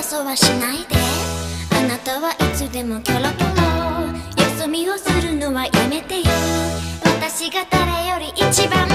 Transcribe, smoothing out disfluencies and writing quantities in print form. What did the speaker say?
そはしないで。あなたはいつでもキョロキョロ。よそ見をするのはやめてよ。私が誰より一番